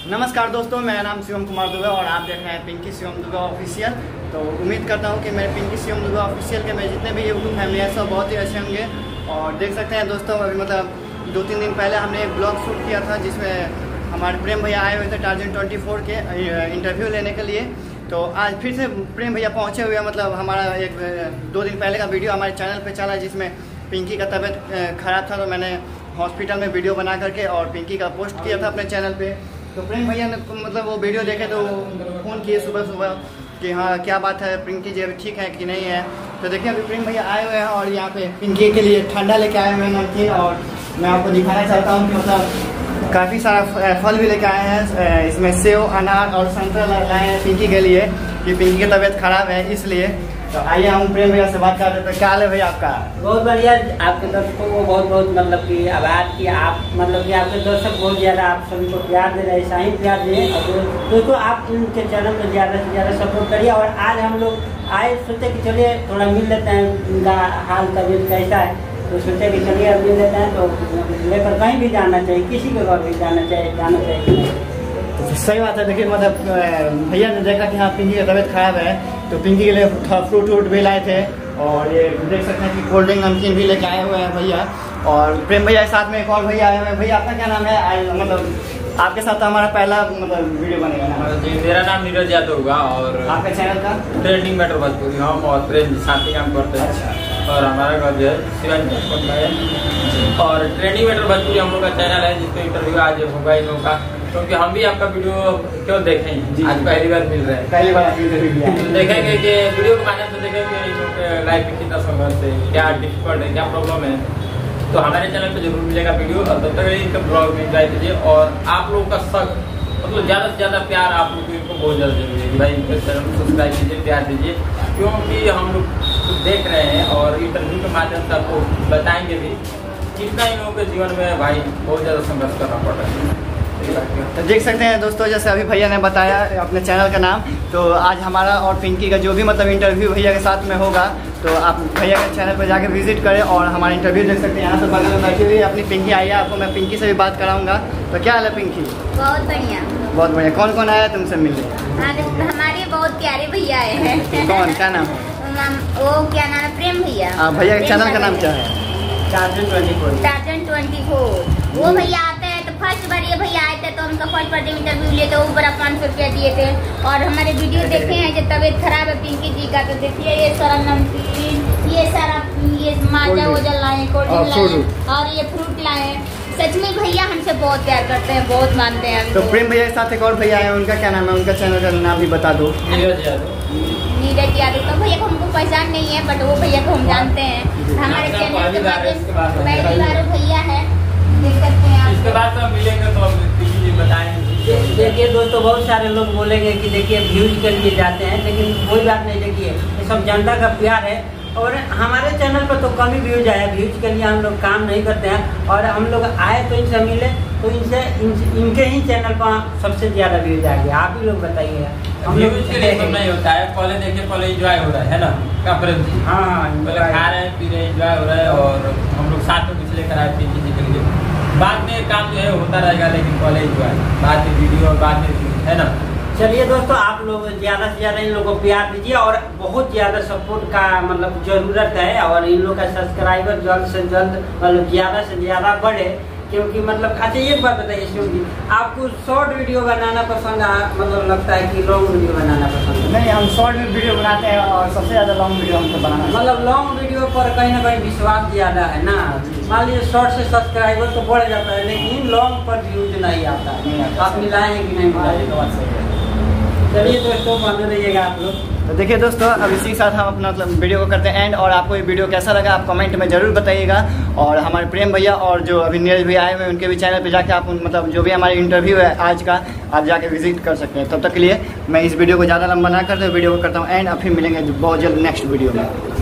नमस्कार दोस्तों, मेरा नाम शिवम कुमार दुबे और आप देख रहे हैं पिंकी शिवम दुबे ऑफिशियल। तो उम्मीद करता हूं कि मेरे पिंकी शिवम दुबे ऑफिशियल के मेरे जितने भी यूट्यूब फैमिली है सब बहुत ही अच्छे होंगे। और देख सकते हैं दोस्तों, अभी मतलब 2-3 दिन पहले हमने एक ब्लॉग शूट किया था जिसमें हमारे प्रेम भैया आए हुए थे टार्जन 24 के इंटरव्यू लेने के लिए। तो आज फिर से प्रेम भैया पहुँचे हुए, मतलब हमारा 1-2 दिन पहले का वीडियो हमारे चैनल पर चला जिसमें पिंकी का तबीयत ख़राब था। तो मैंने हॉस्पिटल में वीडियो बना करके और पिंकी का पोस्ट किया था अपने चैनल पे। तो प्रेम भैया ने मतलब वो वीडियो देखे तो फ़ोन किए सुबह कि हाँ क्या बात है, पिंकी जी अभी ठीक है कि नहीं है। तो देखिए अभी प्रेम भैया आए हुए हैं और यहाँ पे पिंकी के लिए ठंडा लेके आए हुए हैं नमकीन। और मैं आपको दिखाना चाहता हूँ कि मतलब काफ़ी सारा फल भी लेके आए हैं। इसमें सेव, अनार और संतरा लाए हैं पिंकी के लिए कि पिंकी की तबीयत ख़राब है इसलिए। तो आइए हम प्रेम भैया से बात करते हैं। क्या हाल है भैया आपका? बहुत बढ़िया। आपके दर्शकों को बहुत बहुत मतलब कि आभार कि आप मतलब कि आपके दर्शक बहुत ज़्यादा आप सभी को प्यार दे रहे हैं, ऐसा ही प्यार दें। और दोस्तों आप इनके चैनल पर ज़्यादा से ज़्यादा सपोर्ट करिए। और आज हम लोग आए सोचे कि चलिए थोड़ा मिल लेते हैं, उनका हाल तबीयत कैसा है। तो सोचे कि चलिए अब मिल लेते हैं। तो लेकर कहीं भी जाना चाहिए, किसी के घर भी जाना चाहिए। सही बात है। देखिए मतलब भैया ने देखा कि हाँ पिंकी की तबीयत खराब है तो पिंकी के लिए फ्रूट भी लाए थे। और ये देख सकते हैं कि कोल्ड ड्रिंक नमकीन भी लेके आए हुए हैं भैया। और प्रेम भैया के साथ में एक और भैया आए हुए हैं। भैया आपका क्या नाम है? मतलब आपके साथ तो हमारा पहला मतलब वीडियो बनेगा ना? जी, मेरा नाम नीरज यादव होगा। और आपका चैनल का ट्रेंडिंग मैटर भोजपुरी हम और प्रेम साथ ही काम करते हैं। अच्छा। और हमारा घर जो है शिवाजी है। और ट्रेंडिंग मैटर भोजपुरी हम लोग का चैनल है जिसको इंटरव्यू आज होगा इन लोगों का, क्योंकि हम भी आपका वीडियो क्यों देखें, आज पहली बार मिल रहे हैं, पहली बार इंटरव्यू देखेंगे कि वीडियो के माध्यम से देखेंगे इन लोग के लाइफ में कितना संघर्ष है, क्या डिफिकल्ट है, क्या प्रॉब्लम है। तो हमारे चैनल पे जरूर मिलेगा वीडियो। और तब तक इनका ब्लॉग में एंजॉय कीजिए। और आप लोगों का सब मतलब ज़्यादा से ज़्यादा प्यार आप लोग को इनको बहुत ज़्यादा जरूरी है कि भाई इनके चैनल को सब्सक्राइब कीजिए, प्यार दीजिए, क्योंकि हम लोग देख रहे हैं और इंटरव्यू के माध्यम से आपको बताएंगे भी कितना इन लोगों के जीवन में भाई बहुत ज़्यादा संघर्ष करना पड़ रहा है। तो देख सकते हैं दोस्तों, जैसे अभी भैया ने बताया अपने चैनल का नाम, तो आज हमारा और पिंकी का जो भी मतलब इंटरव्यू भैया के साथ में होगा तो आप भैया के चैनल पर जाके विजिट करें और हमारा इंटरव्यू देख सकते हैं। यहाँ से बगल में बैठी हुई अपनी पिंकी आई है, आपको मैं पिंकी से भी बात कराऊंगा। तो क्या हाल है पिंकी? बहुत बढ़िया। बहुत बढ़िया। कौन कौन आया तुमसे मिलने? हमारे बहुत प्यारे भैया आए हैं। कौन, क्या नाम? वो क्या नाम है? प्रेम भैया। भैया के चैनल का नाम क्या है? टार्जन 24। वो भैया आते हैं तो फर्स्ट बार ये भैया आए थे तो हमको फर्स्ट बार इंटरव्यू लिए थे, ऊपर 500 रुपया दिए थे। और हमारे वीडियो देखे हैं जो तबीयत खराब है पिंकी जी का, तो देखिए ये सारा नमकीन, ये सारा ये माजा वोजा लाए, कोल्ड ड्रिंक लाए और ये फ्रूट लाए। सच में भैया हमसे बहुत प्यार करते हैं, बहुत मानते हैं। तो प्रेम भैया के साथ एक और भैया है, उनका क्या नाम है? उनका चैनल का नाम भी बता दो। नीरज यादव। तो भैया को हमको पहचान नहीं है बट वो भैया को हम जानते हैं। हमारे चैनल के माध्यम पहली बार भैया है, देख सकते हैं आप। इसके बाद तो मिलेंगे तो बताएंगे। देखिए दोस्तों, बहुत सारे लोग बोलेंगे कि देखिए व्यूज के लिए जाते हैं, लेकिन कोई बात नहीं। देखिए ये सब जनता का प्यार है। और हमारे चैनल पर तो कम ही व्यूज आया, व्यूज के लिए हम लोग काम नहीं करते हैं। और हम लोग आए तो इनसे मिले तो इनके ही चैनल पर सबसे ज्यादा व्यूज आ गया। आप ही लोग बताइए। हम लोग के लिए तो नहीं होता है, पहले देखिए पहले एंजॉय हो रहा है ना, हाँ पहले खा रहे हैं, पी रहे हैं, एंजॉय हो रहा है। और हम लोग साथ में कुछ लेकर आए पिंकी जी के लिए। बाद में काम जो है होता रहेगा, लेकिन पहले एंजॉय, बाद में वीडियो और बाद में है ना। चलिए दोस्तों, आप लोग ज़्यादा से ज़्यादा इन लोगों को प्यार दीजिए और बहुत ज़्यादा सपोर्ट का मतलब ज़रूरत है। और इन लोग का सब्सक्राइबर जल्द से जल्द मतलब ज़्यादा से ज़्यादा बढ़े, क्योंकि मतलब अच्छा एक बात बताइए शिव जी, आपको शॉर्ट वीडियो बनाना पसंद है मतलब लगता है कि लॉन्ग वीडियो बनाना पसंद है? नहीं, हम शॉर्ट में वीडियो बनाते हैं और सबसे ज़्यादा लॉन्ग वीडियो हमको बनाना मतलब लॉन्ग वीडियो पर कहीं ना कहीं विश्वास ज़्यादा है ना। मान लीजिए शॉर्ट से सब्सक्राइबर तो बढ़ जाता है, लेकिन लॉन्ग पर व्यूज नहीं आता है। आप मिलाए हैं कि नहीं मिलाए? चलिए दोस्तों, बने रहिएगा आप लोग। तो देखिए दोस्तों, अब इसी के साथ हम अपना मतलब वीडियो को करते हैं एंड। और आपको ये वीडियो कैसा लगा आप कमेंट में ज़रूर बताइएगा। और हमारे प्रेम भैया और जो अभी नीरज भैया आए हुए हैं उनके भी चैनल पे जाके आप मतलब जो भी हमारे इंटरव्यू है आज का आप जाके विजिट कर सकते हैं। तब तक के लिए मैं इस वीडियो को ज़्यादा लंबा ना करते वीडियो को करता हूँ एंड अब फिर मिलेंगे बहुत जल्द नेक्स्ट वीडियो में।